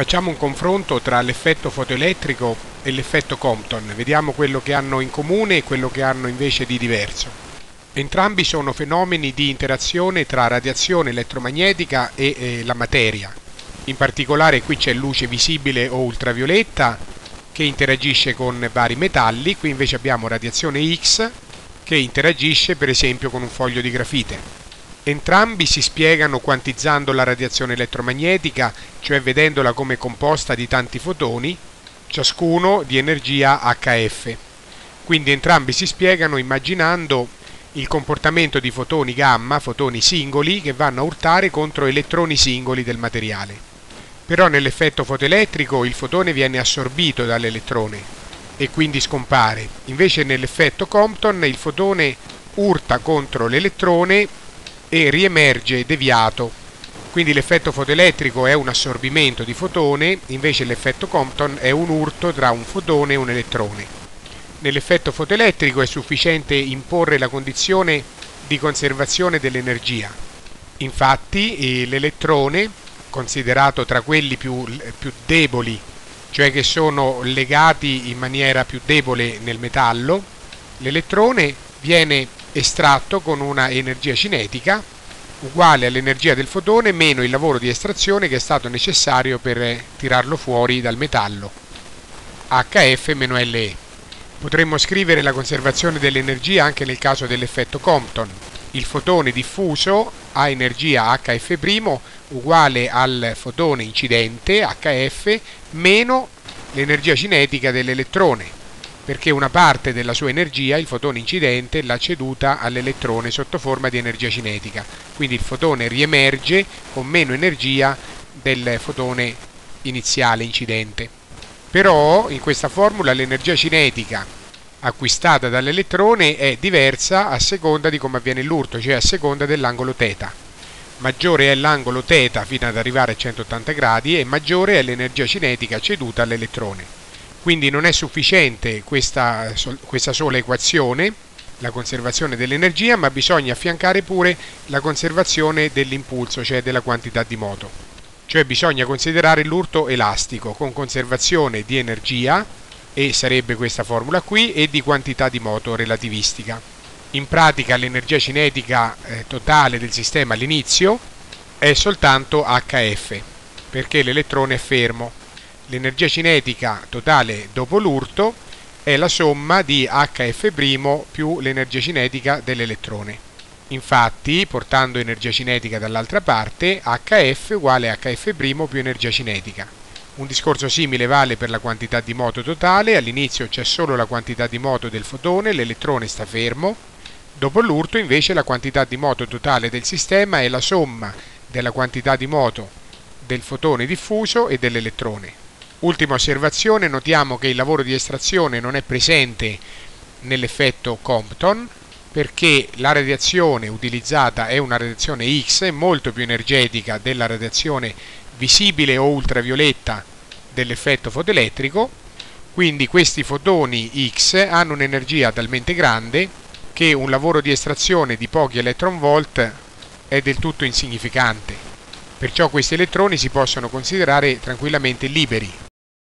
Facciamo un confronto tra l'effetto fotoelettrico e l'effetto Compton, vediamo quello che hanno in comune e quello che hanno invece di diverso. Entrambi sono fenomeni di interazione tra radiazione elettromagnetica e la materia. In particolare qui c'è luce visibile o ultravioletta che interagisce con vari metalli, qui invece abbiamo radiazione X che interagisce per esempio con un foglio di grafite. Entrambi si spiegano quantizzando la radiazione elettromagnetica, cioè vedendola come composta di tanti fotoni, ciascuno di energia HF. Quindi entrambi si spiegano immaginando il comportamento di fotoni gamma, fotoni singoli, che vanno a urtare contro elettroni singoli del materiale. Però nell'effetto fotoelettrico il fotone viene assorbito dall'elettrone e quindi scompare. Invece nell'effetto Compton il fotone urta contro l'elettrone e riemerge deviato. Quindi l'effetto fotoelettrico è un assorbimento di fotone, invece l'effetto Compton è un urto tra un fotone e un elettrone. Nell'effetto fotoelettrico è sufficiente imporre la condizione di conservazione dell'energia. Infatti l'elettrone, considerato tra quelli più deboli, cioè che sono legati in maniera più debole nel metallo, l'elettrone viene estratto con una energia cinetica uguale all'energia del fotone meno il lavoro di estrazione che è stato necessario per tirarlo fuori dal metallo, HF meno LE. Potremmo scrivere la conservazione dell'energia anche nel caso dell'effetto Compton. Il fotone diffuso ha energia HF' uguale al fotone incidente HF meno l'energia cinetica dell'elettrone, perché una parte della sua energia, il fotone incidente, l'ha ceduta all'elettrone sotto forma di energia cinetica. Quindi il fotone riemerge con meno energia del fotone iniziale incidente. Però in questa formula l'energia cinetica acquistata dall'elettrone è diversa a seconda di come avviene l'urto, cioè a seconda dell'angolo θ. Maggiore è l'angolo θ fino ad arrivare a 180 gradi e maggiore è l'energia cinetica ceduta all'elettrone. Quindi non è sufficiente questa sola equazione, la conservazione dell'energia, ma bisogna affiancare pure la conservazione dell'impulso, cioè della quantità di moto. Cioè bisogna considerare l'urto elastico con conservazione di energia, e sarebbe questa formula qui, e di quantità di moto relativistica. In pratica l'energia cinetica totale del sistema all'inizio è soltanto HF, perché l'elettrone è fermo. L'energia cinetica totale dopo l'urto è la somma di HF' più l'energia cinetica dell'elettrone. Infatti, portando energia cinetica dall'altra parte, HF uguale HF' più energia cinetica. Un discorso simile vale per la quantità di moto totale. All'inizio c'è solo la quantità di moto del fotone, l'elettrone sta fermo. Dopo l'urto invece la quantità di moto totale del sistema è la somma della quantità di moto del fotone diffuso e dell'elettrone. Ultima osservazione, notiamo che il lavoro di estrazione non è presente nell'effetto Compton perché la radiazione utilizzata è una radiazione X, molto più energetica della radiazione visibile o ultravioletta dell'effetto fotoelettrico, quindi questi fotoni X hanno un'energia talmente grande che un lavoro di estrazione di pochi electronvolt è del tutto insignificante. Perciò questi elettroni si possono considerare tranquillamente liberi.